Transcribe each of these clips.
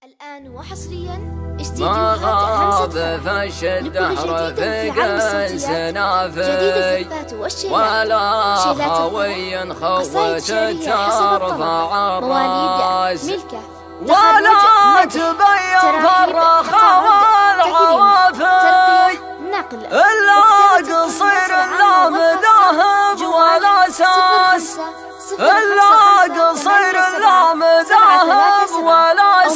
الآن وحصريا ما غاب همزة فش الدهر في قنس نافي ولا خوي خوت ترفع الراس ولا تبين فرخ والعوافي إلا قصير لا مذاهب ولا ساس إلا قصير لا مذاهب ولا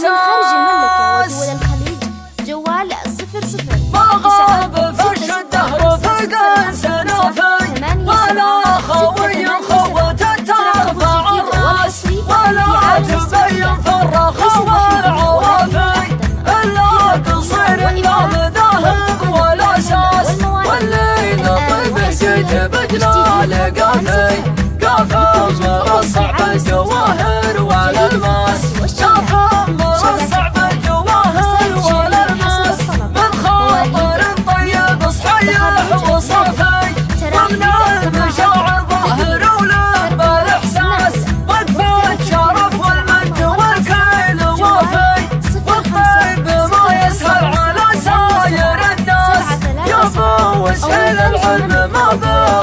ساس جوال 00 ما غاب فش الدهر في قنس نافي ولا خوي خوت ترفع الراس ولا تبين فرخ والعوافي إلا قصير لا مذاهب ولا ساس والليل طيب جيت بجلال قافي مرصع بالجواهر والالماس قافي مرصع بالجواهر والالماس من خاطر طيب صحيح وصافي ومن المشاعر ظاهر ولب الاحساس وقفة شرف والمد والكيل وافي والطيب ما يسهل على ساير الناس يابا وسهل العلم ما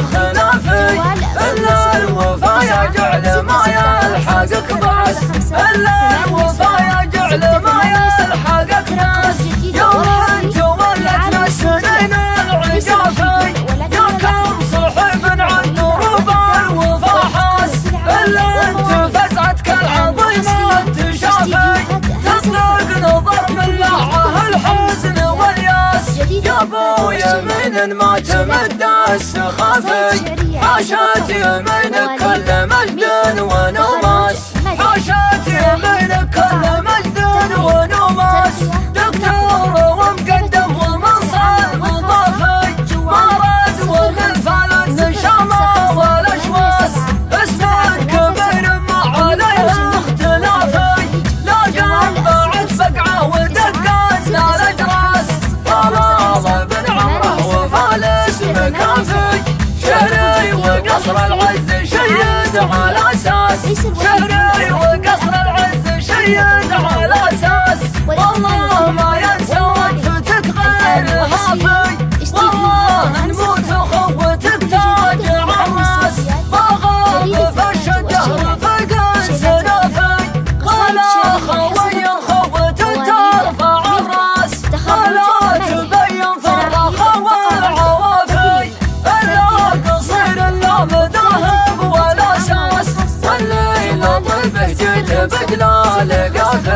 بخلافي إلا الوفا يجعل ما يلحقك باس إلا الوفا يجعل ما يلحقك ناس يوم انت ولتنا السنين العجافي يا كم صحب عن دروب الوفا حاس إلا انت فزعتك العظيمة تشافي تطلق نظر من لعه الحزن والياس يا ابويا من ما تمدى السخافي حاشات يمينك كل مجد ونوماس حاشات يمينك كل مجد ونوماس دكتور ومقدم ومنصب مضافي مرض ومن فلت نشامة والاشواس اسمك كبير ما عليه اختلافي لا قام بعد فقعه ودقتنا الاجراس طلال بن عمره وفالس مكافي شهري وقصر العز شيد على اساس شهري وقصر العز شيد على اساس والله ما ينسى وقفتك غير هافي والله نموت خوتك تاج عراس ما غاب فش الدهر في قنس نافي ولا خوي خوت ترفع الراس ولا تبين فرخ والعوافي إلا قصير لا مذاهب ولا ساس والليل طيب جيت بجلال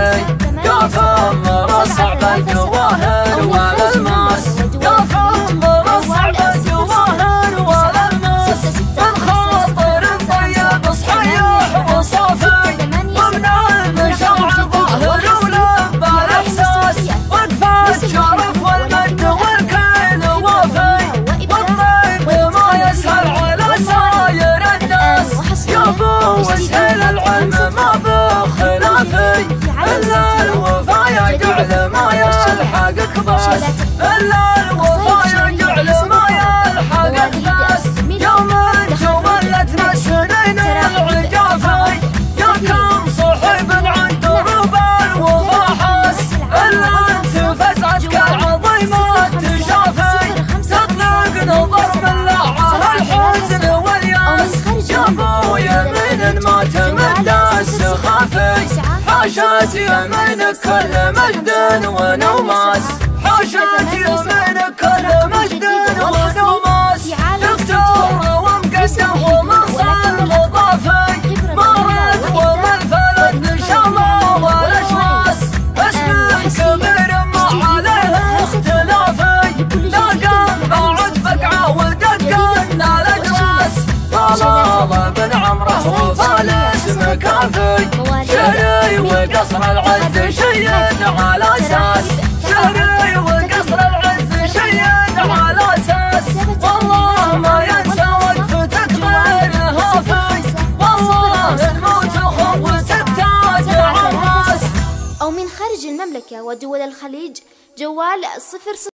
قافي مرصع بالجواهر والالماس قافي مرصع بالجواهر والالماس من خاطر طيب صحيح وصافي ومن المشاعر ظاهر ولب الاحساس وقفة شرف والمد والكيل وافي والطيب ما يسهل على ساير الناس يابا وسهل العلم ما بخلافي إلا الوفا يجعل ما يلحقك باس إلا الوفا يجعل ما يلحقك باس يوم انت ولتنا السنين العجافي يا كم صحب عن دروب الوفا حاس إلا انت فزعتك العظيمة تشافي تطلق نظر من لعه الحزن والياس يا ابويا من ما تمدى السخافي حاشات يمينك كل مجد ونوماس حاشات يمينك كل مجد ونوماس دكتور ومقدم ومنصب مضافي مرض ومن فلت نشامة والاشواس اسمك كبير ما عليه اختلافي لا قام بعد فقعه ودقتنا الاجراس طلال بن عمره وفالس مكافي شهري وقصر العز شيد على اساس شهري وقصر العز شيد على اساس والله ما ينسى وقفتك غير هافي والله نموت خوتك تاج عراس أو من خارج المملكة ودول الخليج جوال 00